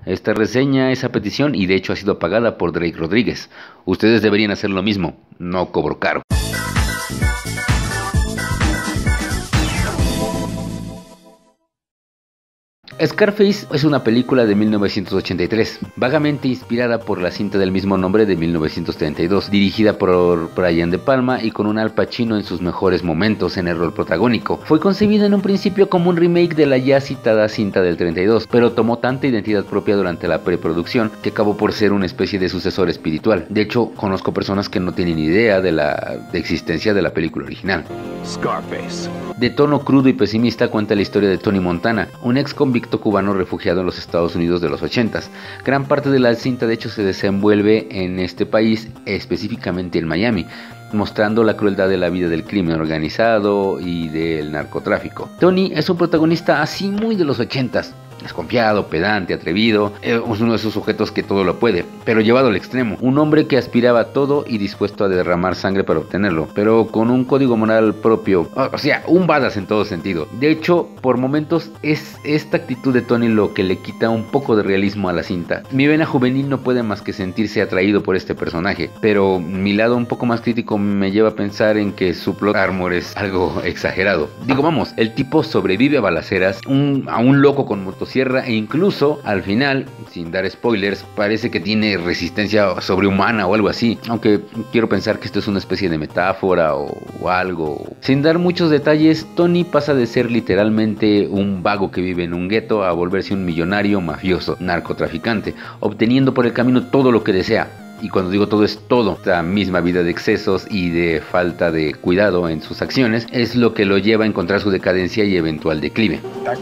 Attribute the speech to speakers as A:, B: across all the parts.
A: Esta reseña es a petición y de hecho ha sido pagada por Drake Rodríguez. Ustedes deberían hacer lo mismo, no cobro caro. Scarface es una película de 1983, vagamente inspirada por la cinta del mismo nombre de 1932, dirigida por Brian De Palma y con un Al Pacino en sus mejores momentos en el rol protagónico. Fue concebida en un principio como un remake de la ya citada cinta del 32, pero tomó tanta identidad propia durante la preproducción que acabó por ser una especie de sucesor espiritual. De hecho, conozco personas que no tienen idea de la existencia de la película original.
B: Scarface.
A: De tono crudo y pesimista cuenta la historia de Tony Montana, un ex convicto cubano refugiado en los Estados Unidos de los 80s. Gran parte de la cinta de hecho se desenvuelve en este país, específicamente en Miami, mostrando la crueldad de la vida del crimen organizado y del narcotráfico. Tony es un protagonista así muy de los 80s, desconfiado, pedante, atrevido, es uno de esos sujetos que todo lo puede, pero llevado al extremo, un hombre que aspiraba a todo y dispuesto a derramar sangre para obtenerlo, pero con un código moral propio, o sea, un badass en todo sentido. De hecho, por momentos es esta actitud de Tony lo que le quita un poco de realismo a la cinta. Mi vena juvenil no puede más que sentirse atraído por este personaje, pero mi lado un poco más crítico me lleva a pensar en que su plot armor es algo exagerado. Digo, vamos, el tipo sobrevive a balaceras, a un loco con motosierra e incluso al final, sin dar spoilers, parece que tiene resistencia sobrehumana o algo así, aunque quiero pensar que esto es una especie de metáfora o algo. Sin dar muchos detalles, Tony pasa de ser literalmente un vago que vive en un gueto a volverse un millonario mafioso, narcotraficante, obteniendo por el camino todo lo que desea. Y cuando digo todo es todo, la misma vida de excesos y de falta de cuidado en sus acciones es lo que lo lleva a encontrar su decadencia y eventual declive.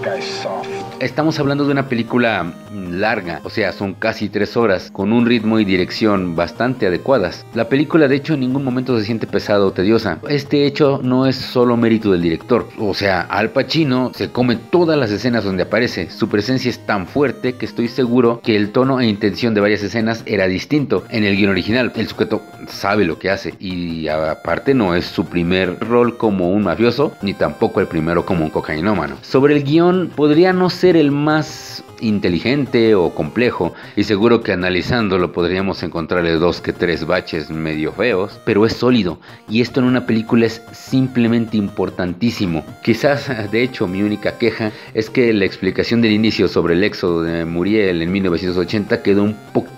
A: Estamos hablando de una película larga, o sea, son casi 3 horas, con un ritmo y dirección bastante adecuadas. La película de hecho en ningún momento se siente pesada o tediosa. Este hecho no es solo mérito del director, o sea, Al Pacino se come todas las escenas donde aparece. Su presencia es tan fuerte que estoy seguro que el tono e intención de varias escenas era distinto. En el guion original, el sujeto sabe lo que hace y aparte no es su primer rol como un mafioso, ni tampoco el primero como un cocainómano. Sobre el guión, podría no ser el más inteligente o complejo y seguro que analizándolo podríamos encontrarle 2 que 3 baches medio feos, pero es sólido y esto en una película es simplemente importantísimo. Quizás de hecho mi única queja es que la explicación del inicio sobre el éxodo de Muriel en 1980 quedó un poquito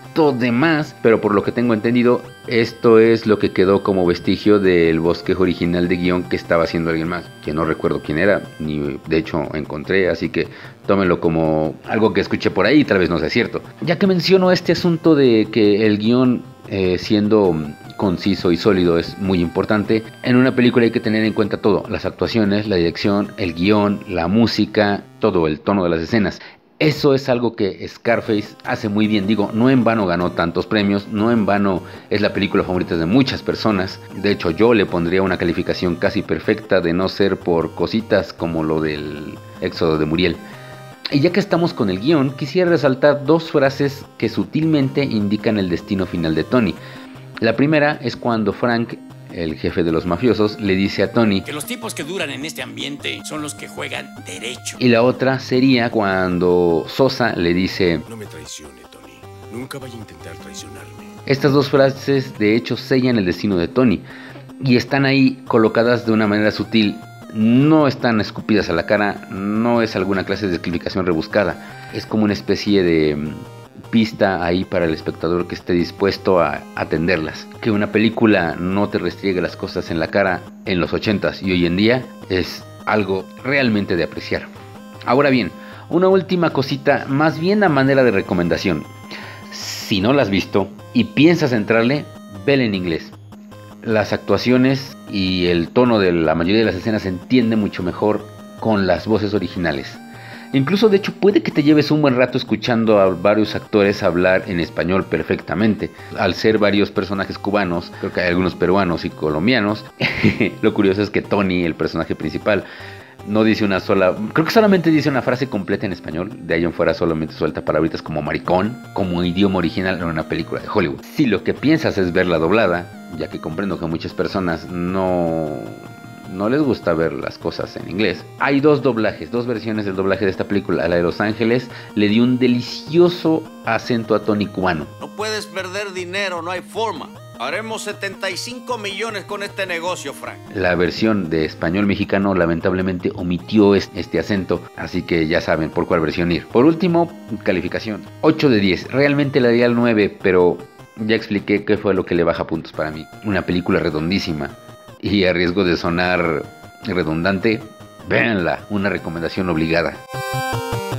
A: de más, pero por lo que tengo entendido esto es lo que quedó como vestigio del bosquejo original de guión que estaba haciendo alguien más, que no recuerdo quién era, ni de hecho encontré, así que tómenlo como algo que escuché por ahí y tal vez no sea cierto. Ya que menciono este asunto de que el guión siendo conciso y sólido es muy importante, en una película hay que tener en cuenta todo, las actuaciones, la dirección, el guión, la música, todo el tono de las escenas. Eso es algo que Scarface hace muy bien, digo, no en vano ganó tantos premios, no en vano es la película favorita de muchas personas. De hecho yo le pondría una calificación casi perfecta de no ser por cositas como lo del éxodo de Muriel. Y ya que estamos con el guión, quisiera resaltar 2 frases que sutilmente indican el destino final de Tony. La primera es cuando Frank, el jefe de los mafiosos, le dice a Tony
C: que los tipos que duran en este ambiente son los que juegan derecho.
A: Y la otra sería cuando Sosa le dice:
B: no me traicione, Tony. Nunca vaya a intentar traicionarme.
A: Estas 2 frases de hecho sellan el destino de Tony y están ahí colocadas de una manera sutil. No están escupidas a la cara, no es alguna clase de explicación rebuscada. Es como una especie de pista ahí para el espectador que esté dispuesto a atenderlas. Que una película no te restriegue las cosas en la cara en los 80s y hoy en día es algo realmente de apreciar. Ahora bien, una última cosita, más bien a manera de recomendación. Si no la has visto y piensas entrarle, vela en inglés. Las actuaciones y el tono de la mayoría de las escenas se entiende mucho mejor con las voces originales. Incluso de hecho puede que te lleves un buen rato escuchando a varios actores hablar en español perfectamente. Al ser varios personajes cubanos, creo que hay algunos peruanos y colombianos. Lo curioso es que Tony, el personaje principal, no dice una sola, creo que solamente dice una frase completa en español. De ahí en fuera solamente suelta palabritas como maricón, como idioma original en una película de Hollywood. Si lo que piensas es verla doblada, ya que comprendo que muchas personas no no les gusta ver las cosas en inglés. Hay dos doblajes, dos versiones del doblaje de esta película. La de Los Ángeles le dio un delicioso acento a Tony cubano.
D: No puedes perder dinero, no hay forma. Haremos 75 millones con este negocio, Frank.
A: La versión de español mexicano lamentablemente omitió este acento, así que ya saben por cuál versión ir. Por último, calificación 8 de 10. Realmente le daría el 9, pero ya expliqué qué fue lo que le baja puntos para mí. Una película redondísima. Y a riesgo de sonar redundante, véanla, una recomendación obligada.